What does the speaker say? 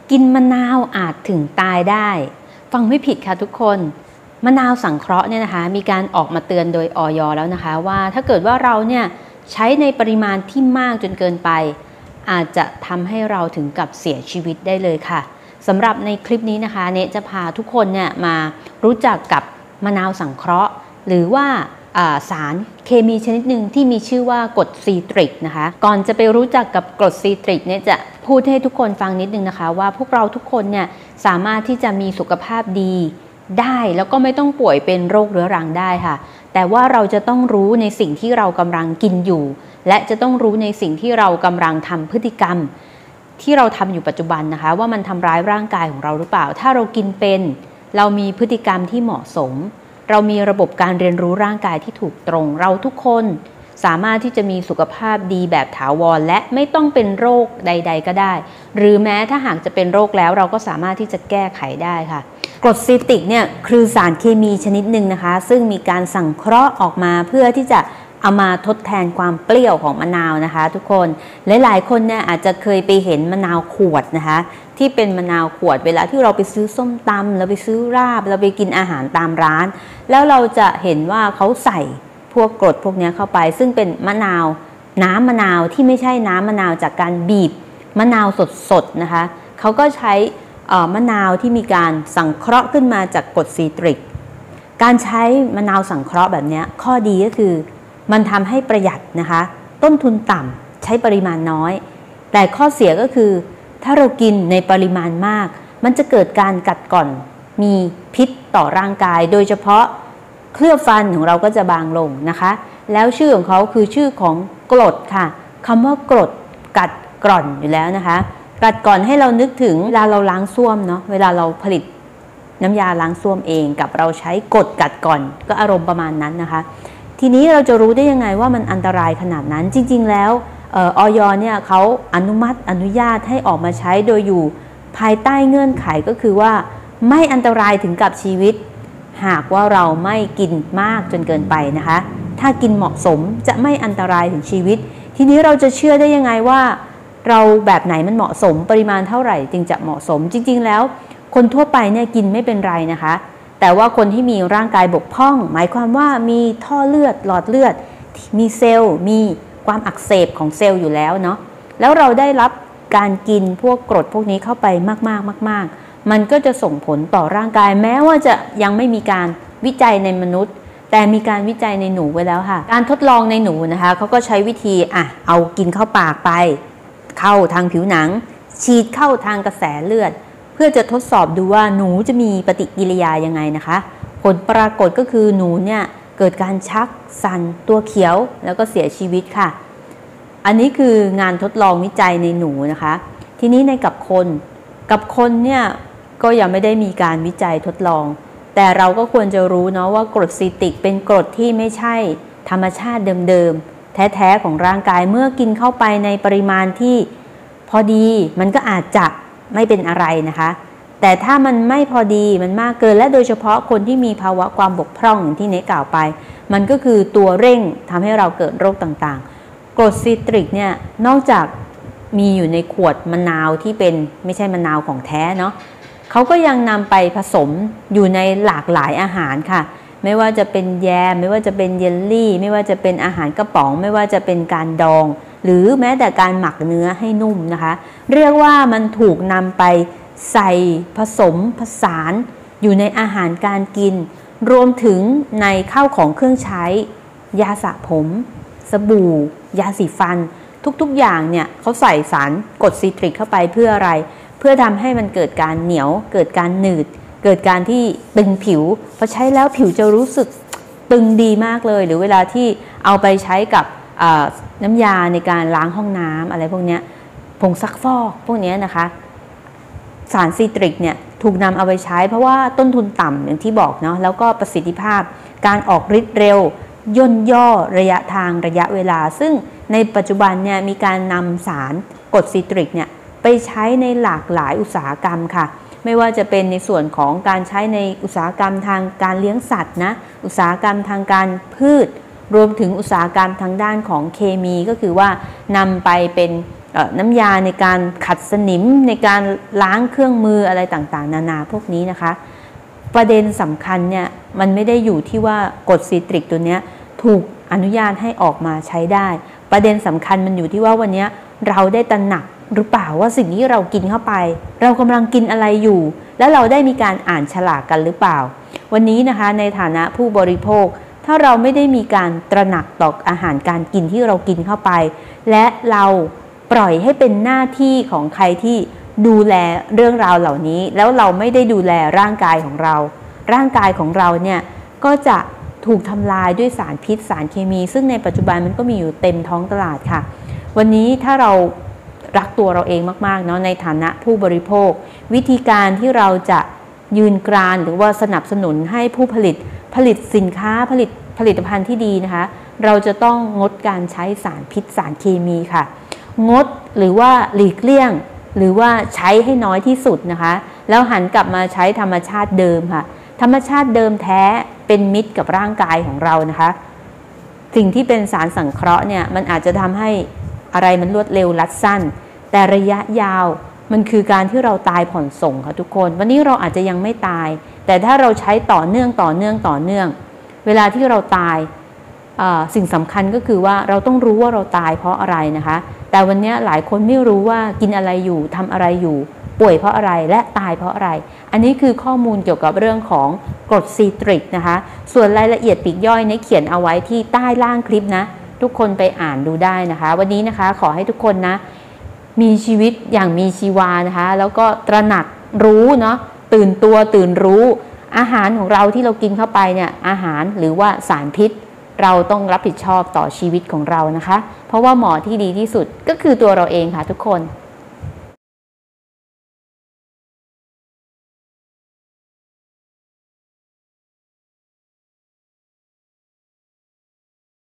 กินมะนาวอาจถึงตายได้ฟังไม่ผิดค่ะทุกคนมะนาวสังเคราะห์เนี่ยนะคะมีการออกมาเตือนโดยอย.แล้วนะคะว่าถ้าเกิดว่าเราเนี่ยใช้ในปริมาณที่มากจนเกินไปอาจจะทำให้เราถึงกับเสียชีวิตได้เลยค่ะสำหรับในคลิปนี้นะคะเนจะพาทุกคนเนี่ยมารู้จักกับมะนาวสังเคราะห์หรือว่าสารเคมีชนิดหนึ่งที่มีชื่อว่ากรดซีตริกนะคะก่อนจะไปรู้จักกับกรดซีตริกเนี่ยจะพูดให้ทุกคนฟังนิดนึงนะคะว่าพวกเราทุกคนเนี่ยสามารถที่จะมีสุขภาพดีได้แล้วก็ไม่ต้องป่วยเป็นโรคเรื้อรังได้ค่ะแต่ว่าเราจะต้องรู้ในสิ่งที่เรากำลังกินอยู่และจะต้องรู้ในสิ่งที่เรากำลังทำพฤติกรรมที่เราทำอยู่ปัจจุบันนะคะว่ามันทำร้ายร่างกายของเราหรือเปล่าถ้าเรากินเป็นเรามีพฤติกรรมที่เหมาะสมเรามีระบบการเรียนรู้ร่างกายที่ถูกตรงเราทุกคนสามารถที่จะมีสุขภาพดีแบบถาวรและไม่ต้องเป็นโรคใดๆก็ได้หรือแม้ถ้าหากจะเป็นโรคแล้วเราก็สามารถที่จะแก้ไขได้ค่ะกรดซีตริกเนี่ยคือสารเคมีชนิดหนึ่งนะคะซึ่งมีการสังเคราะห์ออกมาเพื่อที่จะเอามาทดแทนความเปรี้ยวของมะนาวนะคะทุกคนหลายๆคนเนี่ยอาจจะเคยไปเห็นมะนาวขวดนะคะที่เป็นมะนาวขวดเวลาที่เราไปซื้อส้มตำเราไปซื้อราบเราไปกินอาหารตามร้านแล้วเราจะเห็นว่าเขาใส่พวกกรดพวกนี้เข้าไปซึ่งเป็นมะนาวน้ำมะนาวที่ไม่ใช่น้ำมะนาวจากการบีบมะนาวสดๆนะคะเขาก็ใช้มะนาวที่มีการสังเคราะห์ขึ้นมาจากกรดซีตริกการใช้มะนาวสังเคราะห์แบบนี้ข้อดีก็คือมันทำให้ประหยัดนะคะต้นทุนต่ำใช้ปริมาณน้อยแต่ข้อเสียก็คือถ้าเรากินในปริมาณมากมันจะเกิดการกัดกร่อนมีพิษต่อร่างกายโดยเฉพาะเคลือบฟันของเราก็จะบางลงนะคะแล้วชื่อของเขาคือชื่อของกรดค่ะคำว่ากรดกัดกร่อนอยู่แล้วนะคะกัดก่อนให้เรานึกถึงเวลาเราล้างส้วมเนาะเวลาเราผลิตน้ำยาล้างส้วมเองกับเราใช้กรดกัดก่อนก็อารมณ์ประมาณนั้นนะคะทีนี้เราจะรู้ได้ยังไงว่ามันอันตรายขนาดนั้นจริงๆแล้วอย.เนี่ยเขาอนุญาตให้ออกมาใช้โดยอยู่ภายใต้เงื่อนไขก็คือว่าไม่อันตรายถึงกับชีวิตหากว่าเราไม่กินมากจนเกินไปนะคะถ้ากินเหมาะสมจะไม่อันตรายถึงชีวิตทีนี้เราจะเชื่อได้ยังไงว่าเราแบบไหนมันเหมาะสมปริมาณเท่าไหร่จึงจะเหมาะสมจริงๆแล้วคนทั่วไปเนี่ยกินไม่เป็นไรนะคะแต่ว่าคนที่มีร่างกายบกพร่องหมายความว่ามีท่อเลือดหลอดเลือดมีเซลล์มีความอักเสบของเซลล์อยู่แล้วเนาะแล้วเราได้รับการกินพวกกรดพวกนี้เข้าไปมากๆมันก็จะส่งผลต่อร่างกายแม้ว่าจะยังไม่มีการวิจัยในมนุษย์แต่มีการวิจัยในหนูไว้แล้วค่ะการทดลองในหนูนะคะเขาก็ใช้วิธีเอากินเข้าปากไปเข้าทางผิวหนังฉีดเข้าทางกระแสเลือดเพื่อจะทดสอบดูว่าหนูจะมีปฏิกิริยายังไงนะคะผลปรากฏก็คือหนูเนี่ยเกิดการชักสั่นตัวเขียวแล้วก็เสียชีวิตค่ะอันนี้คืองานทดลองวิจัยในหนูนะคะทีนี้ในกับคนเนี่ยก็ยังไม่ได้มีการวิจัยทดลองแต่เราก็ควรจะรู้เนาะว่ากรดซีตริกเป็นกรดที่ไม่ใช่ธรรมชาติเดิมๆแท้ๆของร่างกายเมื่อกินเข้าไปในปริมาณที่พอดีมันก็อาจจะไม่เป็นอะไรนะคะแต่ถ้ามันไม่พอดีมันมากเกินและโดยเฉพาะคนที่มีภาวะความบกพร่องอย่างที่เนกล่าวไปมันก็คือตัวเร่งทำให้เราเกิดโรคต่างๆกรดซีตริกเนี่ยนอกจากมีอยู่ในขวดมะนาวที่เป็นไม่ใช่มะนาวของแท้เนาะเขาก็ยังนำไปผสมอยู่ในหลากหลายอาหารค่ะไม่ว่าจะเป็นแยมไม่ว่าจะเป็นเยลลี่ไม่ว่าจะเป็นอาหารกระป๋องไม่ว่าจะเป็นการดองหรือแม้แต่การหมักเนื้อให้นุ่มนะคะเรียกว่ามันถูกนำไปใส่ผสมผสานอยู่ในอาหารการกินรวมถึงในข้าวของเครื่องใช้ยาสระผมสบู่ยาสีฟันทุกๆอย่างเนี่ยเขาใส่สารกรดซีตริกเข้าไปเพื่ออะไรเพื่อทำให้มันเกิดการเหนียวเกิดการหนืดเกิดการที่ตึงผิวพอใช้แล้วผิวจะรู้สึกตึงดีมากเลยหรือเวลาที่เอาไปใช้กับน้ำยาในการล้างห้องน้ำอะไรพวกนี้ผงซักฟอกพวกนี้นะคะสารซีตริกเนี่ยถูกนำเอาไปใช้เพราะว่าต้นทุนต่ำอย่างที่บอกเนาะแล้วก็ประสิทธิภาพการออกฤทธิ์เร็วย่นย่อระยะทางระยะเวลาซึ่งในปัจจุบันเนี่ยมีการนำสารกรดซีตริกเนี่ยไปใช้ในหลากหลายอุตสาหกรรมค่ะไม่ว่าจะเป็นในส่วนของการใช้ในอุตสาหกรรมทางการเลี้ยงสัตว์นะอุตสาหกรรมทางการพืชรวมถึงอุตสาหกรรมทางด้านของเคมีก็คือว่านำไปเป็นน้ำยาในการขัดสนิมในการล้างเครื่องมืออะไรต่างๆนานาพวกนี้นะคะประเด็นสำคัญเนี่ยมันไม่ได้อยู่ที่ว่ากรดซิตริกตัวนี้ถูกอนุญาตให้ออกมาใช้ได้ประเด็นสำคัญมันอยู่ที่ว่าวันนี้เราได้ตระหนักหรือเปล่าว่าสิ่งที่เรากินเข้าไปเรากำลังกินอะไรอยู่แล้วเราได้มีการอ่านฉลากกันหรือเปล่าวันนี้นะคะในฐานะผู้บริโภคถ้าเราไม่ได้มีการตระหนักต่ออาหารการกินที่เรากินเข้าไปและเราปล่อยให้เป็นหน้าที่ของใครที่ดูแลเรื่องราวเหล่านี้แล้วเราไม่ได้ดูแลร่างกายของเราร่างกายของเราเนี่ยก็จะถูกทำลายด้วยสารพิษสารเคมีซึ่งในปัจจุบันมันก็มีอยู่เต็มท้องตลาดค่ะวันนี้ถ้าเรารักตัวเราเองมากๆเนาะในฐานะผู้บริโภควิธีการที่เราจะยืนกรานหรือว่าสนับสนุนให้ผู้ผลิตสินค้าผลิตภัณฑ์ที่ดีนะคะเราจะต้องงดการใช้สารพิษสารเคมีค่ะงดหรือว่าหลีกเลี่ยงหรือว่าใช้ให้น้อยที่สุดนะคะแล้วหันกลับมาใช้ธรรมชาติเดิมค่ะธรรมชาติเดิมแท้เป็นมิตรกับร่างกายของเรานะคะสิ่งที่เป็นสารสังเคราะห์เนี่ยมันอาจจะทำให้อะไรมันรวดเร็วรัดสั้นแต่ระยะยาวมันคือการที่เราตายผ่อนส่งค่ะทุกคนวันนี้เราอาจจะยังไม่ตายแต่ถ้าเราใช้ต่อเนื่องเวลาที่เราตายสิ่งสำคัญก็คือว่าเราต้องรู้ว่าเราตายเพราะอะไรนะคะแต่วันนี้หลายคนไม่รู้ว่ากินอะไรอยู่ทำอะไรอยู่ป่วยเพราะอะไรและตายเพราะอะไรอันนี้คือข้อมูลเกี่ยวกับเรื่องของกรดซิตริกนะคะส่วนรายละเอียดปลีกย่อยนี้เขียนเอาไว้ที่ใต้ล่างคลิปนะทุกคนไปอ่านดูได้นะคะวันนี้นะคะขอให้ทุกคนนะมีชีวิตอย่างมีชีวานะคะแล้วก็ตระหนักรู้เนาะตื่นตัวตื่นรู้อาหารของเราที่เรากินเข้าไปเนี่ยอาหารหรือว่าสารพิษเราต้องรับผิดชอบต่อชีวิตของเรานะคะเพราะว่าหมอที่ดีที่สุดก็คือตัวเราเองค่ะทุกคน